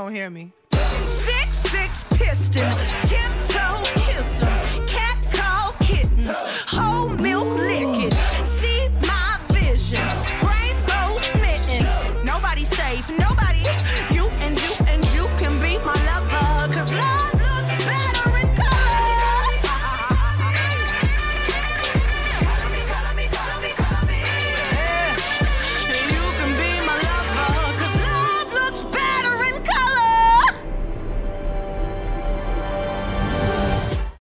don't hear me. 6 piston, tiptoe kiss 'em, cat call kittens, whole milk liquor.